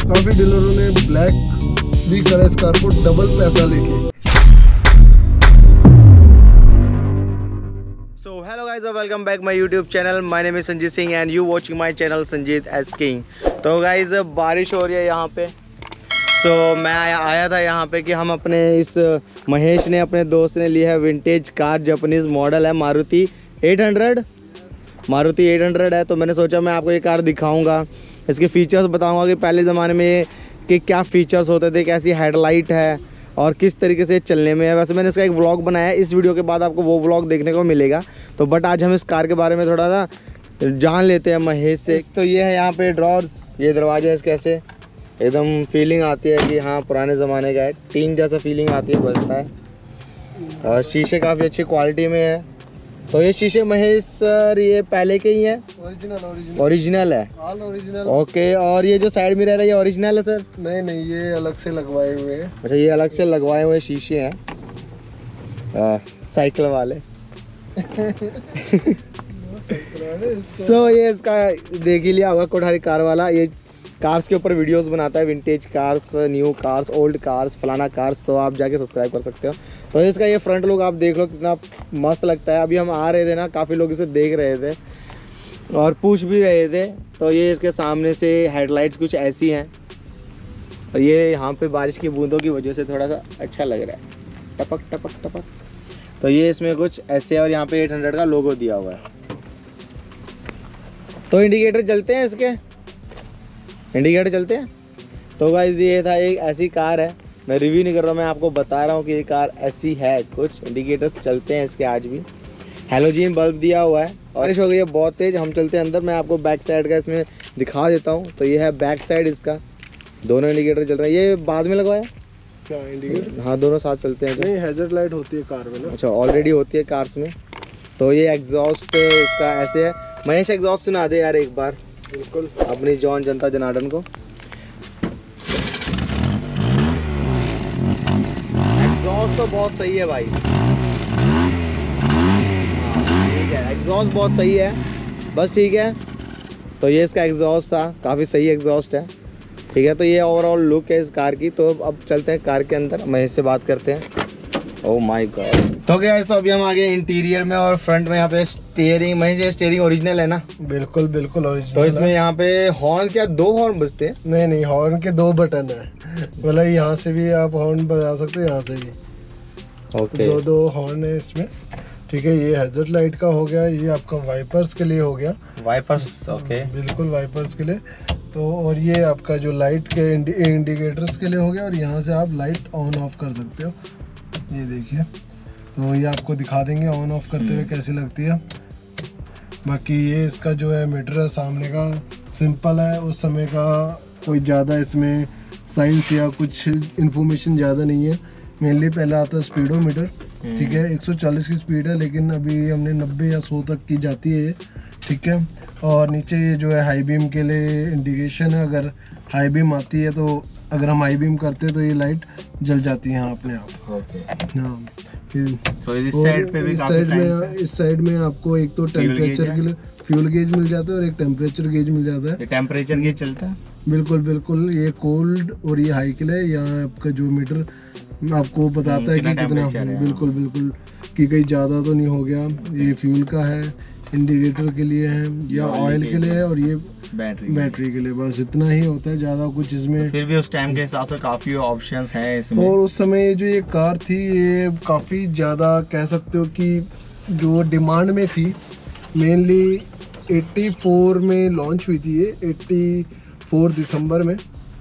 काफ़ी डीलरों ने ब्लैक भी करा इस कार को डबल पैसा लेके। So hello guys and welcome back my YouTube channel. My name is Sanjit Singh and you watching my channel Sanjit as King. तो guys बारिश हो रही है यहाँ पे, तो मैं आया था यहाँ पे कि हम अपने इस महेश ने अपने दोस्त ने लिया है विंटेज कार, जापानीज़ मॉडल है मारुति 800 है। तो मैंने सोचा मैं आपको ये कार दिखाऊंगा, इसके फीचर्स बताऊंगा कि पहले ज़माने में कि क्या फ़ीचर्स होते थे, कैसी हेडलाइट है और किस तरीके से चलने में है। वैसे मैंने इसका एक व्लॉग बनाया है, इस वीडियो के बाद आपको वो व्लॉग देखने को मिलेगा। तो बट आज हम इस कार के बारे में थोड़ा सा जान लेते हैं महेश से। तो ये है यहाँ पे ड्रॉर्स, ये दरवाजा है, कैसे एकदम फीलिंग आती है कि हाँ पुराने ज़माने का है, टीन जैसा फीलिंग आती है, बजता है। शीशे काफ़ी अच्छी क्वालिटी में है। तो ये शीशे महेश सर ये पहले के ही हैं? ओरिजिनल है। All original. ओके, और ये जो साइड मिरर है ये ओरिजिनल है सर? नहीं, ये अलग से लगवाए हुए हैं। अच्छा, ये अलग से लगवाए हुए शीशे हैं साइकिल वाले। सो ये इसका देख ही लिया होगा कोठारी कार वाला, ये कार्स के ऊपर वीडियोस बनाता है, vintage cars, new cars, old cars, फलाना कार्स। तो आप जाके सब्सक्राइब कर सकते हो। तो इसका ये फ्रंट लुक आप देख लो कितना मस्त लगता है। अभी हम आ रहे थे ना, काफ़ी लोग इसे देख रहे थे और पूछ भी रहे थे। तो ये इसके सामने से हेडलाइट्स कुछ ऐसी हैं और ये यहाँ पे बारिश की बूंदों की वजह से थोड़ा सा अच्छा लग रहा है, टपक टपक टपक। तो ये इसमें कुछ ऐसे है और यहाँ पे 800 का लोगो दिया हुआ है। तो इंडिकेटर जलते हैं, इसके इंडिकेटर चलते हैं। तो गाइस ये था, एक ऐसी कार है, मैं रिव्यू नहीं कर रहा हूँ, मैं आपको बता रहा हूँ कि ये कार ऐसी है। कुछ इंडिकेटर्स चलते हैं इसके आज भी, हैलोजन बल्ब दिया हुआ है। बारिश हो गई है बहुत तेज़, हम चलते हैं अंदर, मैं आपको बैक साइड का इसमें दिखा देता हूँ। तो ये है बैक साइड, इसका दोनों इंडिकेटर चल रहे हैं। ये बाद में लगवाया क्या इंडिकेटर? हाँ, दोनों साथ चलते हैं। नहीं, हैजर्ड लाइट होती है कार में ना। अच्छा, ऑलरेडी होती है कार्स में। तो ये एग्जॉस्ट इसका ऐसे है। महेश एग्जॉस्ट सुना दे यार एक बार, बिल्कुल, अपनी जॉन जनता जनार्दन को। एग्जॉस्ट तो बहुत सही है भाई, ठीक है, एग्जॉस्ट बहुत सही है, बस ठीक है। तो ये इसका एग्जॉस्ट था, काफ़ी सही एग्जॉस्ट है, ठीक है। तो ये ओवरऑल लुक है इस कार की। तो अब चलते हैं कार के अंदर, महेश से बात करते हैं। Oh my god. तो क्या है, तो अभी हम आगे इंटीरियर में और फ्रंट में यहाँ पे स्टीयरिंग, महेश ये स्टीयरिंग ओरिजिनल है ना? बिल्कुल बिल्कुल ओरिजिनल। तो इसमें यहाँ पे हॉर्न, क्या 2 हॉर्न बजते हैं? नहीं, हॉर्न के 2 बटन है, मतलब यहाँ से भी आप हॉर्न बजा सकते हो, यहाँ से भी। ओके, 2 हॉर्न है इसमें, ठीक है। ये हैजर्ड लाइट का हो गया, ये आपका वाइपर्स के लिए हो गया, वाइपर्स। ओके, बिल्कुल वाइपर्स के लिए। तो और ये आपका जो लाइट के इंडिकेटर्स के लिए हो गया, और यहाँ से आप लाइट ऑन ऑफ कर सकते हो, ये देखिए। तो ये आपको दिखा देंगे ऑन ऑफ करते हुए कैसी लगती है। बाकी ये इसका जो है मीटर है सामने का, सिंपल है, उस समय का कोई ज़्यादा इसमें साइंस या कुछ इन्फॉर्मेशन ज़्यादा नहीं है। मेनली पहला आता है स्पीडोमीटर, ठीक है, 140 की स्पीड है, लेकिन अभी हमने 90 या 100 तक की जाती है ये, ठीक है। और नीचे ये जो है हाई बीम के लिए इंडिकेशन है, अगर हाई बीम आती है तो अगर हम हाई बीम करते हैं तो ये लाइट जल जाती है अपने आप। ओके, हाँ। तो इस साइड पे भी इस साइड में आपको एक तो टेम्परेचर के लिए फ्यूल गेज मिल जाता है और एक टेम्परेचर गेज मिल जाता है। ये टेम्परेचर गेज चलता है? बिल्कुल, ये कोल्ड और ये हाई के लिए। यहाँ आपका जो मीटर आपको बताता है कि कितना, बिल्कुल कि कहीं ज़्यादा तो नहीं हो गया। ये फ्यूल का है, इंडिकेटर के लिए है, या ऑयल के लिए है, और ये बैटरी के लिए, बस इतना ही होता है, ज़्यादा कुछ इसमें। फिर भी उस टाइम के हिसाब से काफ़ी ऑप्शंस हैं इसमें। और उस समय जो ये कार थी, ये काफ़ी ज़्यादा कह सकते हो कि जो डिमांड में थी। मेनली 84 में लॉन्च हुई थी ये, 84 दिसंबर में,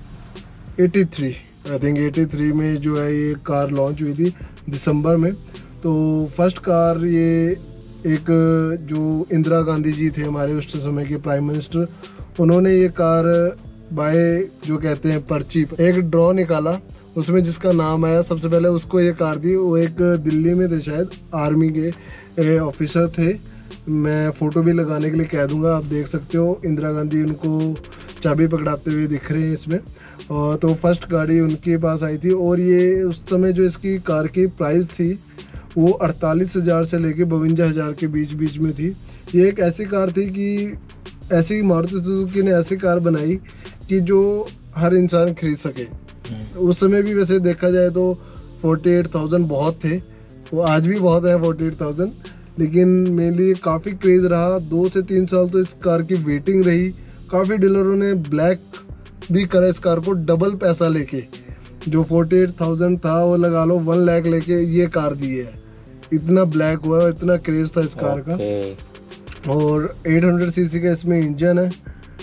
83 आई थिंक 83 में जो है ये कार लॉन्च हुई थी दिसंबर में। तो फर्स्ट कार ये एक जो इंदिरा गांधी जी थे हमारे उस समय के प्राइम मिनिस्टर, उन्होंने ये कार बाय जो कहते हैं पर्ची एक ड्रॉ निकाला, उसमें जिसका नाम आया सबसे पहले उसको ये कार दी। वो एक दिल्ली में थे, शायद आर्मी के ऑफिसर थे। मैं फ़ोटो भी लगाने के लिए कह दूंगा, आप देख सकते हो। इंदिरा गांधी उनको चाबी पकड़ाते हुए दिख रहे हैं इसमें। और तो फर्स्ट गाड़ी उनके पास आई थी। और ये उस समय जो इसकी कार की प्राइस थी वो 48,000 से लेके 52,000 के बीच में थी। ये एक ऐसी कार थी कि ऐसी मारुति सुजुकी ने ऐसी कार बनाई कि जो हर इंसान खरीद सके। उस समय भी वैसे देखा जाए तो 48,000 बहुत थे, वो आज भी बहुत है 48,000, लेकिन मेनली काफ़ी क्रेज़ रहा। 2 से 3 साल तो इस कार की वेटिंग रही। काफ़ी डीलरों ने ब्लैक भी करा इस कार को, डबल पैसा लेके। जो 48,000 था वो लगा लो 1 लाख लेके ये कार दी है। इतना ब्लैक हुआ, इतना क्रेज़ था इस कार का। और 800 सीसी का इसमें इंजन है,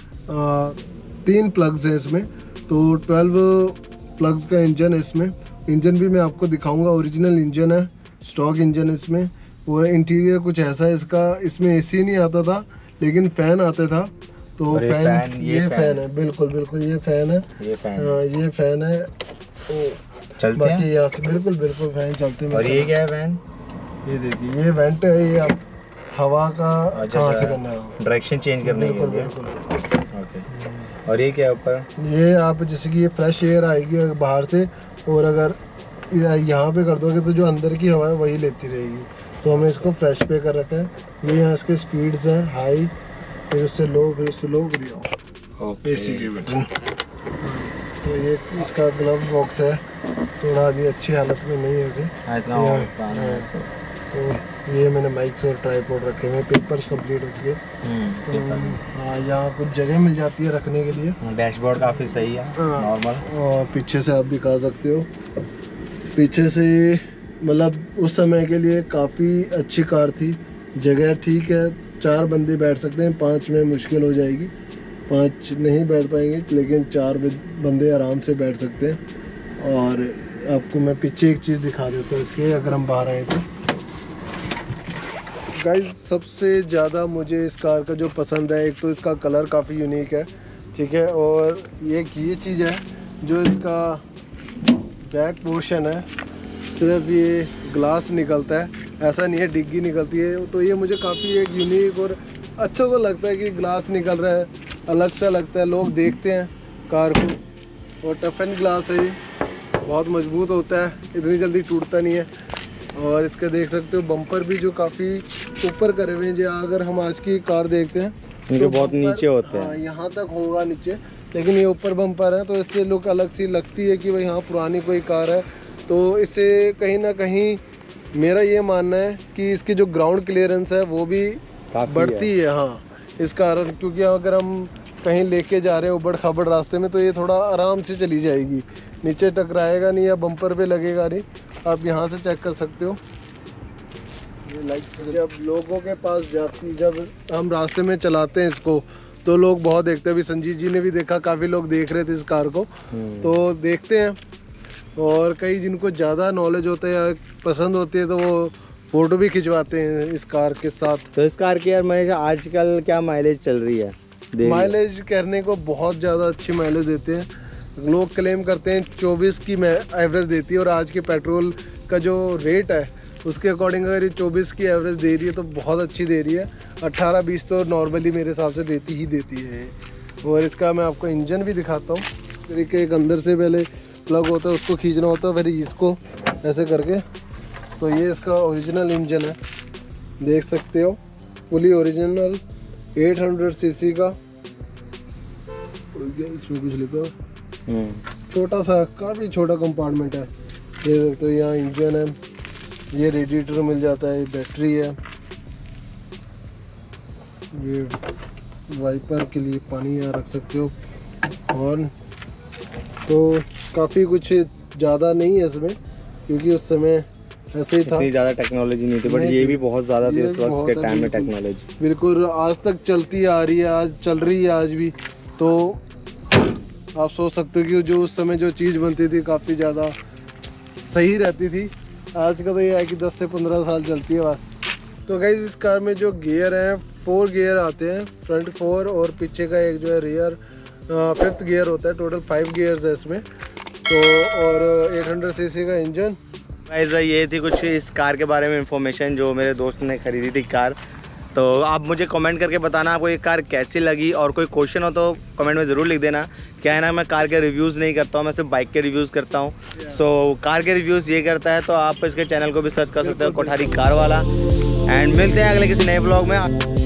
3 प्लग्स हैं इसमें, तो 12 प्लग्स का इंजन है इसमें। इंजन भी मैं आपको दिखाऊंगा, ओरिजिनल इंजन है, स्टॉक इंजन है इसमें। और इंटीरियर कुछ ऐसा है इसका, इसमें एसी नहीं आता था लेकिन फ़ैन आता था। तो फैन ये फैन है, बिल्कुल बिल्कुल ये फैन है, ये फैन है। चलते बाकी यहाँ से बिल्कुल फैन चलते हैं। और ये क्या है फैन? ये देखिए ये वेंट है, ये आप हवा का कहाँ से करना है, डायरेक्शन चेंज करने के लिए। ओके। और ये क्या है ऊपर? ये आप जैसे कि ये फ्रेश एयर आएगी बाहर से, और अगर यहाँ पे कर दोगे तो जो अंदर की हवा है वही लेती रहेगी। तो हमने इसको फ्रेश पे कर रखा है। ये यहाँ इसके स्पीड्स हैं, हाई, फिर उससे लो, फिर उससे लो, फिर एसी की बटन। तो ये इसका ग्लव बॉक्स है, थोड़ा अभी अच्छी हालत में नहीं है उसे। तो ये मैंने माइक्स और ट्राइपॉड रखे हुए, पेपर्स कंप्लीट हो चुके। तो हाँ, यहाँ कुछ जगह मिल जाती है रखने के लिए। डैशबोर्ड काफ़ी सही है, नॉर्मल। और पीछे से आप दिखा सकते हो, पीछे से मतलब उस समय के लिए काफ़ी अच्छी कार थी। जगह ठीक है, 4 बंदे बैठ सकते हैं, 5 में मुश्किल हो जाएगी, 5 नहीं बैठ पाएंगे, लेकिन 4 बंदे आराम से बैठ सकते हैं। और आपको मैं पीछे एक चीज़ दिखा देता हूँ इसके, अगर हम बाहर आए तो गाइस, सबसे ज़्यादा मुझे इस कार का जो पसंद है, एक तो इसका कलर काफ़ी यूनिक है, ठीक है, और एक ये चीज़ है जो इसका बैक पोर्शन है, सिर्फ ये ग्लास निकलता है, ऐसा नहीं है डिग्गी निकलती है। तो ये मुझे काफ़ी एक यूनिक और अच्छा तो लगता है कि ग्लास निकल रहा है, अलग सा लगता है, लोग देखते हैं कार को। और टफ एंड ग्लास है, ये बहुत मजबूत होता है, इतनी जल्दी टूटता नहीं है। और इसका देख सकते हो बम्पर भी जो काफ़ी ऊपर करे हुए हैं। जो अगर हम आज की कार देखते हैं तो बहुत नीचे होते हैं, हाँ, यहाँ तक होगा नीचे, लेकिन ये ऊपर बम्पर है, तो इससे लुक अलग सी लगती है कि भाई हाँ पुरानी कोई कार है। तो इससे कहीं ना कहीं मेरा ये मानना है कि इसकी जो ग्राउंड क्लियरेंस है वो भी बढ़ती है, हाँ, इस कारण। क्योंकि अगर हम कहीं लेके जा रहे हैं उबड़ खाबड़ रास्ते में, तो ये थोड़ा आराम से चली जाएगी, नीचे टकराएगा नहीं या बम्पर पे लगेगा नहीं। आप यहाँ से चेक कर सकते हो। जब लोगों के पास जाती, जब हम रास्ते में चलाते हैं इसको, तो लोग बहुत देखते हैं। अभी संजीत जी ने भी देखा, काफ़ी लोग देख रहे थे इस कार को, तो देखते हैं। और कई जिनको ज़्यादा नॉलेज होता है या पसंद होती है, तो वो फ़ोटो भी खिंचवाते हैं इस कार के साथ। तो इस कार की यार मैं आजकल क्या माइलेज चल रही है? माइलेज करने को बहुत ज़्यादा अच्छी माइलेज देते हैं। लोग क्लेम करते हैं 24 की एवरेज देती है, और आज के पेट्रोल का जो रेट है उसके अकॉर्डिंग अगर ये 24 की एवरेज दे रही है तो बहुत अच्छी दे रही है। 18-20 तो नॉर्मली मेरे हिसाब से देती है। और इसका मैं आपको इंजन भी दिखाता हूँ। तरीके एक अंदर से पहले प्लग होता है, उसको खींचना होता है, फिर इसको ऐसे करके। तो ये इसका ओरिजिनल इंजन है, देख सकते हो, फुली ओरिजिनल 800 सीसी का। इसमें कुछ लिखा, छोटा सा, काफ़ी छोटा कंपार्टमेंट है, देख सकते हो। यहाँ इंजन है, ये रेडिएटर मिल जाता है, बैटरी है, ये वाइपर के लिए पानी यहाँ रख सकते हो। और तो काफ़ी कुछ ज़्यादा नहीं है इसमें, क्योंकि उस समय ऐसे ही था, इतनी ज़्यादा टेक्नोलॉजी नहीं थी, बट ये भी बहुत ज़्यादा थी उस वक्त के टाइम में टेक्नोलॉजी। बिल्कुल आज तक चलती आ रही है, आज चल रही है आज भी। तो आप सोच सकते हो कि जो उस समय जो चीज़ बनती थी काफ़ी ज़्यादा सही रहती थी। आज का तो ये है कि 10 से 15 साल चलती है बस। तो गाइस, इस कार में जो गियर हैं 4 गियर आते हैं, फ्रंट 4 और पीछे का एक जो है रियर 5th गियर होता है। टोटल 5 गियर्स है इसमें। तो और 800 सीसी का इंजन। ऐसा ये थी कुछ इस कार के बारे में इंफॉर्मेशन जो मेरे दोस्त ने ख़रीदी थी कार। तो आप मुझे कमेंट करके बताना आपको ये कार कैसी लगी, और कोई क्वेश्चन हो तो कमेंट में ज़रूर लिख देना। क्या है ना, मैं कार के रिव्यूज़ नहीं करता हूँ, मैं सिर्फ बाइक के रिव्यूज़ करता हूँ। सो कार के रिव्यूज़ ये करता है, तो आप इसके चैनल को भी सर्च कर सकते हो, कोठारी कार वाला। एंड मिलते हैं अगले किसी नए ब्लॉग में।